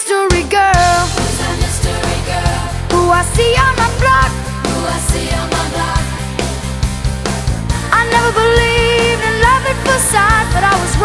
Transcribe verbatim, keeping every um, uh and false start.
mystery girl? Who's that mystery girl? Who I see on my block? Who I see on my block? I never believed in love at first sight, but I was